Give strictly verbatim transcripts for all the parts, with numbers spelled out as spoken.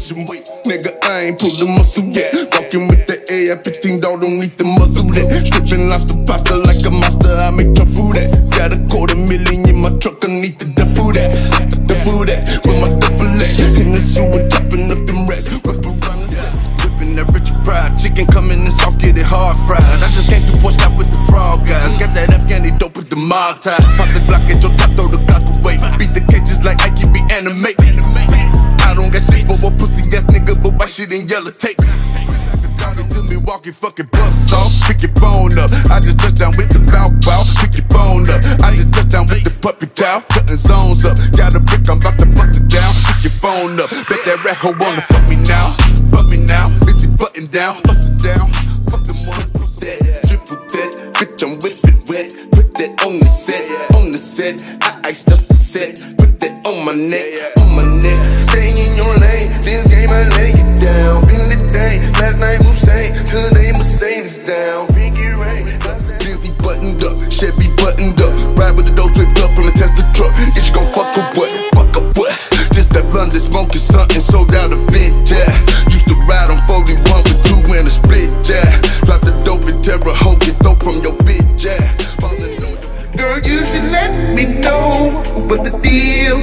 pushing weight. Nigga, I ain't pulled the muscle yet. Walking with the A R fifteen, dog, don't need the muzzle that. Stripping lobster pasta like a monster, I make your food at. Got a quarter million in my truck, I need the duffel that. The food that, with my duffel at. In the sewer, chopping up them rats. Rock around the set, whipping that Richard Pride. Chicken coming in soft, get it hard fried. I just came to Porsche stop with the frog guys. Got that Afghani dope with the mob tie. Pop the Glock at your top, throw the Glock away. Beat the cages like I can be animate. I don't got shit for a pussy ass nigga, but why shit in yellow tape? To me walking fucking bucks off. Pick your phone up. I just touched down with the bow bow. Pick your phone up. I just touched down with the puppy chow. Cutting zones up. Got a brick, I'm about to bust it down. Pick your phone up. Bet that rat hoe wanna fuck me now. Fuck me now. Busy button down. Bust it down. Fuck them one. That. Triple that. Bitch, I'm whipping wet. Put that on the set. On the set. I iced up the set. Put that on my neck. On my neck. Staying in your lane. This game I lay it down. Been the day. Last night Hussein. Today Mercedes down. Pinky rain. Busy buttoned up. Chevy buttoned up. Ride with the dope flipped up on the Tesla truck. Is you gon' fuck a what? Fuck a what? Just that London smoking something. Sold out a bitch, yeah. Used to ride on forty-one with two in a split, yeah. Drop the dope and terror. Hope you throw from your bitch, yeah. Girl, you should let me know what the deal.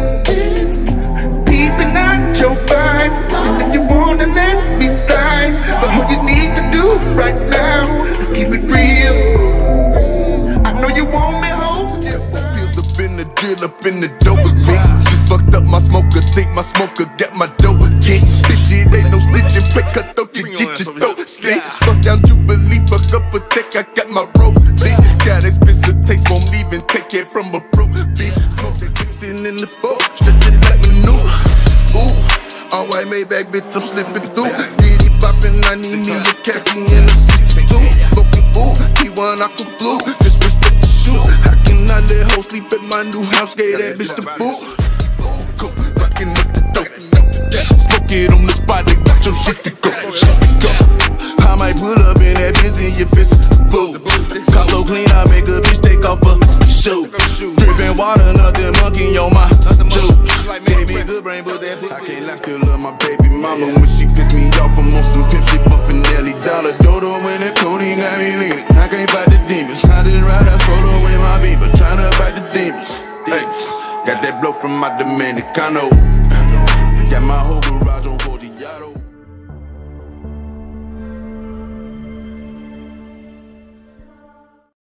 Peeping out your vibe. If you wanna let me slide, but what you need to do right now is keep it real. I know you want me home. Just feels up in the drill, up in the dope mix. Just fucked up my smoker, think my smoker got my dope kick. Bitch, it ain't no snitching, pick cut throat, you get your throat slit. Bust down Jubilee, fuck up a tech, I got my rose lit. Got expensive taste, won't even take it from a broke bitch. Smoke that mixing in the boat, stretch it like manure. Ooh, all white Maybach, bitch, I'm slipping through. Diddy bopping, I need me a Cassie and a sixty-two. Smoking ooh, T one aqua blue, just switched up the shoe. How can I let hoes sleep at my new house? Gave that bitch the boot. Cool, rockin' up the dope. Smoke it on the spot, they got your shit to go. Shit to go. I might put up in that bitch in your fist. Boo. Car so clean, I make a bitch take off a shoe. Drippin' water, nothing monkey on my juice. Gave me a good brain, but that I can't lie, still love my baby mama. When she piss me off, I'm on some pimp shit, bumpin' Nelly Dollar. Dodo when that codeine got me leaning. I can't fight the demons. I just ride, I solo with my beamer, tryna fight the demons. Hey, got that blow from my Dominicano. Got my whole